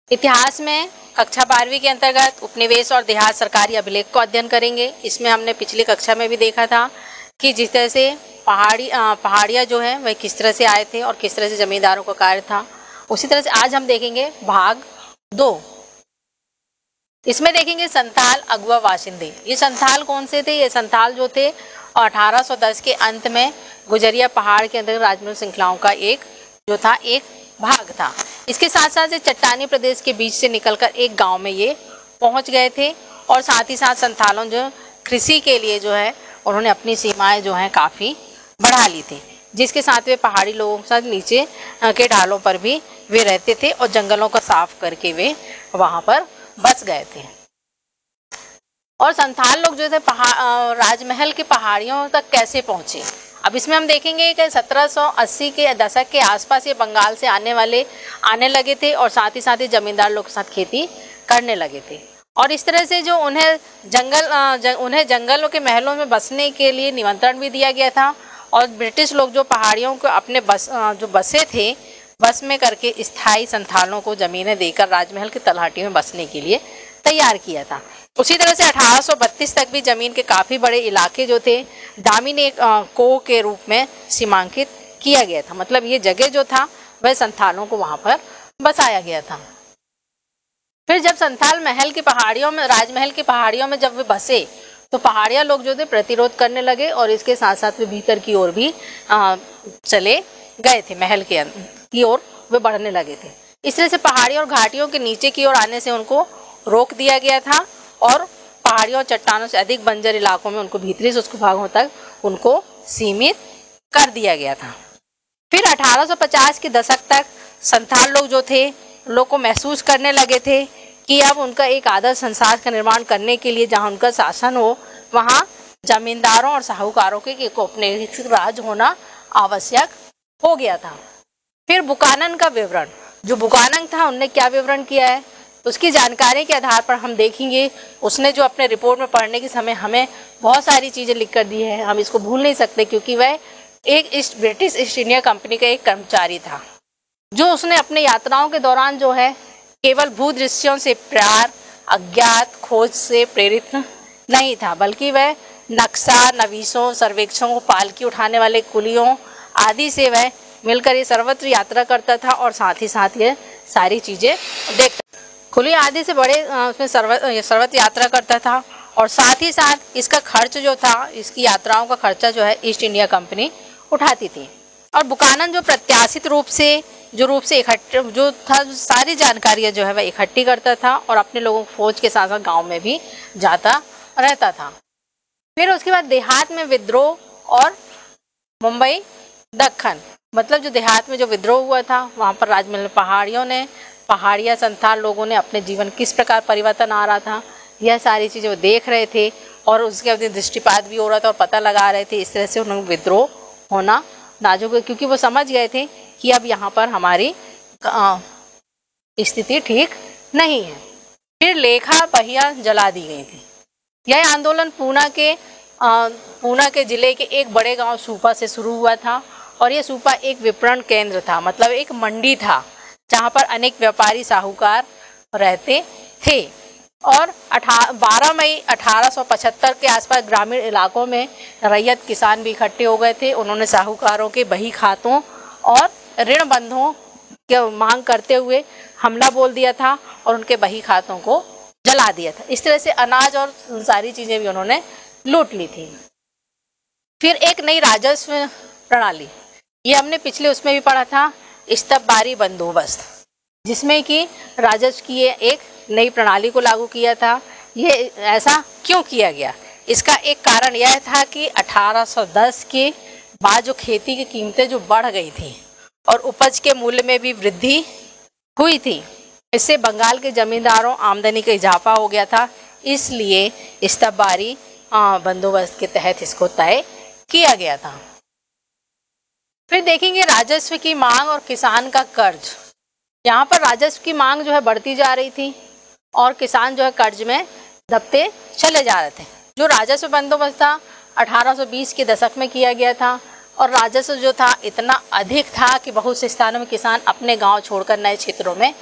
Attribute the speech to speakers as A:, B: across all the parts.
A: इतिहास में कक्षा 12वीं के अंतर्गत उपनिवेश और देहात सरकारी अभिलेख को अध्ययन करेंगे। इसमें हमने पिछली कक्षा में भी देखा था कि जिस तरह से पहाड़ियाँ जो है वह किस तरह से आए थे और किस तरह से जमींदारों का कार्य था, उसी तरह से आज हम देखेंगे भाग 2। इसमें देखेंगे संथाल अगुआ वाशिंदे। ये संथाल कौन से थे? ये संथाल जो थे 1810 के अंत में गुजरिया पहाड़ के अंदर राजमहल श्रृंखलाओं का एक भाग था। इसके साथ साथ ये चट्टानी प्रदेश के बीच से निकलकर एक गांव में ये पहुंच गए थे और साथ ही साथ संथालों जो कृषि के लिए जो है उन्होंने अपनी सीमाएं जो हैं काफ़ी बढ़ा ली थी, जिसके साथ वे पहाड़ी लोगों के साथ नीचे के ढालों पर भी वे रहते थे और जंगलों को साफ करके वे वहाँ पर बस गए थे। और संथाल लोग जो थे राजमहल की पहाड़ियों तक कैसे पहुँचे, अब इसमें हम देखेंगे कि 1780 के दशक के आसपास ये बंगाल से आने लगे थे और साथ ही जमींदार लोग के साथ खेती करने लगे थे। और इस तरह से जो उन्हें जंगलों के महलों में बसने के लिए निमंत्रण भी दिया गया था और ब्रिटिश लोग जो पहाड़ियों को अपने बसे थे बस में करके स्थायी संथालों को ज़मीनें देकर राजमहल की तलहटी में बसने के लिए तैयार किया था। उसी तरह से 1832 तक भी जमीन के काफ़ी बड़े इलाके जो थे दामिनी को के रूप में सीमांकित किया गया था, मतलब ये जगह जो था वह संथालों को वहाँ पर बसाया गया था। फिर जब संथाल राजमहल की पहाड़ियों में जब वे बसे तो पहाड़िया लोग जो थे प्रतिरोध करने लगे और इसके साथ साथ वे भीतर की ओर भी चले गए थे, महल की ओर वे बढ़ने लगे थे। इस तरह से पहाड़ियों और घाटियों के नीचे की ओर आने से उनको रोक दिया गया था और पहाड़ियों और चट्टानों से अधिक बंजर इलाकों में उनको भीतरी शुष्क भागों तक उनको सीमित कर दिया गया था। फिर 1850 के दशक तक संथाल लोग जो थे लोग को महसूस करने लगे थे कि अब उनका एक आदर्श संसार का निर्माण करने के लिए जहां उनका शासन हो वहां जमींदारों और साहूकारों के एक औपनिवेशिक राज होना आवश्यक हो गया था। फिर बुकानन का विवरण, जो बुकानन था उनने क्या विवरण किया है उसकी जानकारी के आधार पर हम देखेंगे। उसने जो अपने रिपोर्ट में पढ़ने के समय हमें बहुत सारी चीज़ें लिख कर दी है, हम इसको भूल नहीं सकते क्योंकि वह एक ब्रिटिश ईस्ट इंडिया कंपनी का एक कर्मचारी था जो उसने अपने यात्राओं के दौरान जो है केवल भूदृश्यों से प्यार अज्ञात खोज से प्रेरित नहीं था, बल्कि वह नक्शा नवीसों सर्वेक्षणों पालकी उठाने वाले कुलियों आदि से वह मिलकर ये सर्वत्र यात्रा करता था और साथ ही साथ ये सारी चीज़ें देखता, कुलियों आदि से बड़े उसमें सर्वत्र यात्रा करता था और साथ ही साथ इसका खर्च जो था, इसकी यात्राओं का खर्चा जो है ईस्ट इंडिया कंपनी उठाती थी। और बुकानन जो प्रत्याशित रूप से जो था सारी जानकारियाँ जो है वह इकट्ठी करता था और अपने लोगों को फौज के साथ साथ गाँव में भी जाता रहता था। फिर उसके बाद देहात में विद्रोह और मुंबई दक्खन, मतलब जो देहात में जो विद्रोह हुआ था वहाँ पर राजमहल पहाड़िया संथाल लोगों ने अपने जीवन किस प्रकार परिवर्तन आ रहा था, यह सारी चीज़ें वो देख रहे थे और उसके अपने दृष्टिपात भी हो रहा था और पता लगा रहे थे। इस तरह से उन्होंने विद्रोह होना नाजुक, क्योंकि वो समझ गए थे कि अब यहाँ पर हमारी स्थिति ठीक नहीं है। फिर लेखा पहिया जला दी गई थी। यह आंदोलन पूना के जिले के एक बड़े गांव सूपा से शुरू हुआ था और यह सूपा एक विपणन केंद्र था, मतलब एक मंडी था जहाँ पर अनेक व्यापारी साहूकार रहते थे। और 12 मई 1875 के आसपास ग्रामीण इलाकों में रैयत किसान भी इकट्ठे हो गए थे। उन्होंने साहूकारों के बही खातों और ऋण बंधों की मांग करते हुए हमला बोल दिया था और उनके बही खातों को जला दिया था। इस तरह से अनाज और सारी चीज़ें भी उन्होंने लूट ली थी। फिर एक नई राजस्व प्रणाली, ये हमने पिछले उसमें भी पढ़ा था, स्तबबारी बंदोबस्त, जिसमें कि राजस्व की एक नई प्रणाली को लागू किया था। ये ऐसा क्यों किया गया? इसका एक कारण यह था कि 1810 के बाद जो खेती की कीमतें जो बढ़ गई थी और उपज के मूल्य में भी वृद्धि हुई थी, इससे बंगाल के जमींदारों आमदनी का इजाफा हो गया था। इसलिए स्तबबारी बंदोबस्त के तहत इसको तय किया गया था। फिर देखेंगे राजस्व की मांग और किसान का कर्ज। यहाँ पर राजस्व की मांग जो है बढ़ती जा रही थी और किसान जो है कर्ज में दबते चले जा रहे थे। जो राजस्व बंदोबस्त था 1820 के दशक में किया गया था और राजस्व जो था इतना अधिक था कि बहुत से स्थानों में किसान अपने गांव छोड़कर नए क्षेत्रों में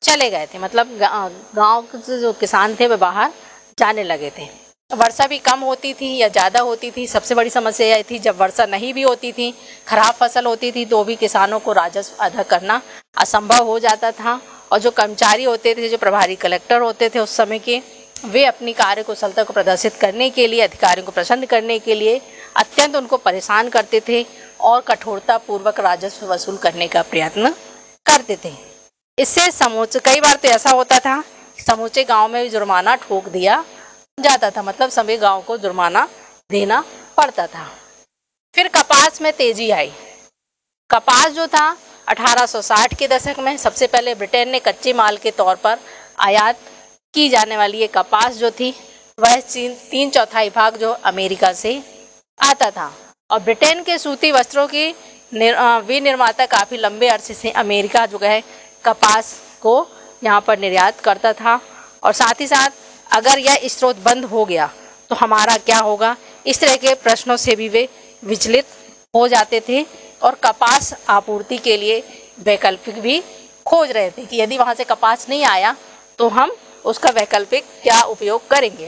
A: चले गए थे, मतलब गांव के जो किसान थे वे बाहर जाने लगे थे। वर्षा भी कम होती थी या ज़्यादा होती थी, सबसे बड़ी समस्या यह थी जब वर्षा नहीं भी होती थी, खराब फसल होती थी, तो भी किसानों को राजस्व अदा करना असंभव हो जाता था। और जो कर्मचारी होते थे, जो प्रभारी कलेक्टर होते थे उस समय के, वे अपनी कार्यकुशलता को प्रदर्शित करने के लिए, अधिकारियों को प्रसन्न करने के लिए अत्यंत उनको परेशान करते थे और कठोरता पूर्वक राजस्व वसूल करने का प्रयत्न करते थे। इससे समूचे, कई बार तो ऐसा होता था समूचे गांव में जुर्माना ठोक दिया जाता था, मतलब सभी गांव को जुर्माना देना पड़ता था। फिर कपास में तेजी आई। कपास जो था 1860 के दशक में सबसे पहले ब्रिटेन ने कच्चे माल के तौर पर आयात की जाने वाली ये कपास जो थी वह 3/4 भाग जो अमेरिका से आता था। और ब्रिटेन के सूती वस्त्रों की विनिर्माता काफ़ी लंबे अरसे से अमेरिका जो है कपास को यहाँ पर निर्यात करता था। और साथ ही साथ अगर यह स्रोत बंद हो गया तो हमारा क्या होगा, इस तरह के प्रश्नों से भी वे विचलित हो जाते थे और कपास आपूर्ति के लिए वैकल्पिक भी खोज रहे थे कि यदि वहाँ से कपास नहीं आया तो हम उसका वैकल्पिक क्या उपयोग करेंगे।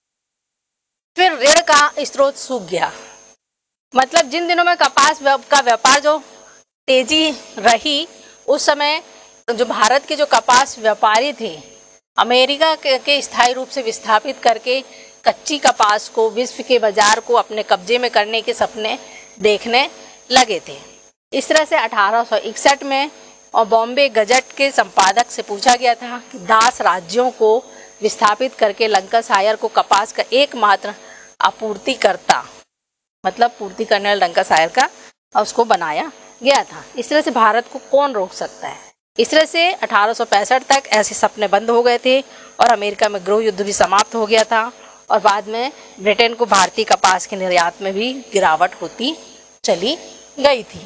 A: फिर ऋण का स्रोत सूख गया, मतलब जिन दिनों में कपास का व्यापार जो तेजी रही, उस समय जो भारत के जो कपास व्यापारी थे अमेरिका के स्थायी रूप से विस्थापित करके कच्ची कपास को, विश्व के बाजार को अपने कब्जे में करने के सपने देखने लगे थे। इस तरह से 1861 में और बॉम्बे गजट के संपादक से पूछा गया था कि दास राज्यों को विस्थापित करके लंकाशायर को कपास का एकमात्र आपूर्तिकर्ता, मतलब पूर्ति करने वाला लंकाशायर का, उसको बनाया गया था। इस तरह से भारत को कौन रोक सकता है। इस तरह से 1865 तक ऐसे सपने बंद हो गए थे और अमेरिका में गृह युद्ध भी समाप्त हो गया था और बाद में ब्रिटेन को भारतीय कपास के निर्यात में भी गिरावट होती चली गई थी।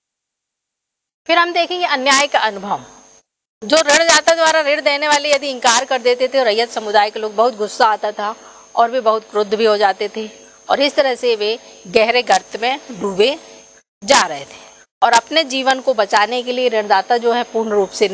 A: फिर हम देखेंगे अन्याय का अनुभव। जो ऋणदाता द्वारा ऋण देने वाले यदि इंकार कर देते थे, रैयत समुदाय के लोग बहुत गुस्सा आता था और वे बहुत क्रुद्ध भी हो जाते थे और इस तरह से वे गहरे गर्त में डूबे जा रहे थे। और अपने जीवन को बचाने के लिए ऋणदाता जो है पूर्ण रूप से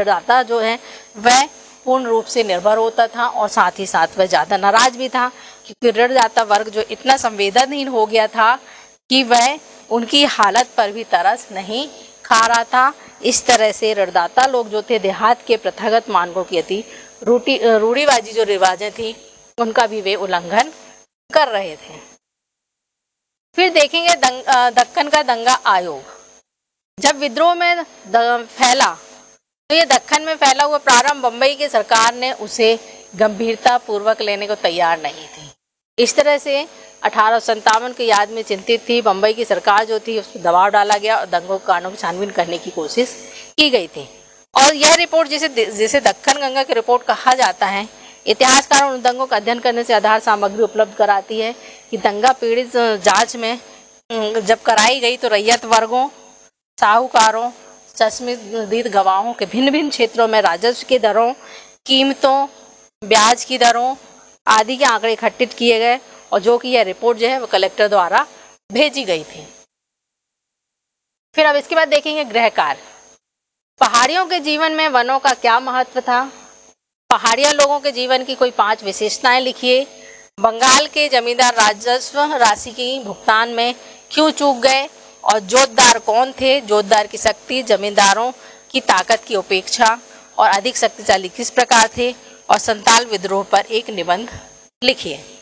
A: निर्भर होता था और साथ ही साथ वह ज़्यादा नाराज भी था, क्योंकि ऋणदाता वर्ग जो इतना संवेदनहीन हो गया था कि वह उनकी हालत पर भी तरस नहीं खा रहा था। इस तरह से ऋणदाता लोग जो थे देहात के प्रथागत मानकों की अति रूढ़िवादी जो रिवाजें थी उनका भी वे उल्लंघन कर रहे थे। फिर देखेंगे दक्कन का दंगा आयोग। जब विद्रोह में फैला तो ये दक्कन में फैला हुआ प्रारंभ बम्बई की सरकार ने उसे गंभीरता पूर्वक लेने को तैयार नहीं थी। इस तरह से 1857 की याद में चिंतित थी बम्बई की सरकार जो थी, उस पर दबाव डाला गया और दंगों के कारणों की छानबीन करने की कोशिश की गई थी। और यह रिपोर्ट जिसे दक्कन गंगा की रिपोर्ट कहा जाता है, इतिहासकारों उन दंगों का अध्ययन करने से आधार सामग्री उपलब्ध कराती है कि दंगा पीड़ित जांच में जब कराई गई तो रैयत वर्गों, साहूकारों, चश्मदीद गवाहों के भिन्न भिन्न क्षेत्रों में राजस्व की दरों, कीमतों, ब्याज की दरों आदि के आंकड़े इकट्ठित किए गए और जो कि यह रिपोर्ट जो है वो कलेक्टर द्वारा भेजी गई थी। फिर अब इसके बाद देखेंगे गृह कार्य। पहाड़ियों के जीवन में वनों का क्या महत्व था। पहाड़िया लोगों के जीवन की कोई 5 विशेषताएं लिखिए। बंगाल के जमींदार राजस्व राशि की भुगतान में क्यों चूक गए और जोतदार कौन थे, जोतदार की शक्ति जमींदारों की ताकत की अपेक्षा और अधिक शक्तिशाली किस प्रकार थे, और संताल विद्रोह पर एक निबंध लिखिए।